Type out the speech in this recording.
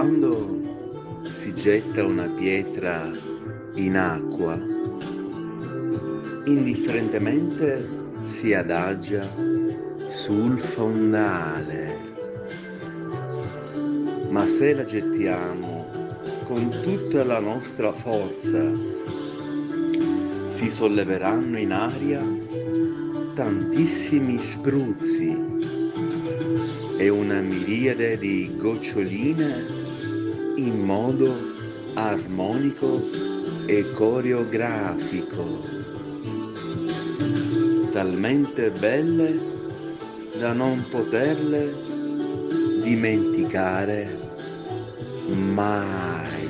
Quando si getta una pietra in acqua, indifferentemente si adagia sul fondale, ma se la gettiamo con tutta la nostra forza, si solleveranno in aria tantissimi spruzzi e una miriade di goccioline in modo armonico e coreografico, talmente belle da non poterle dimenticare mai.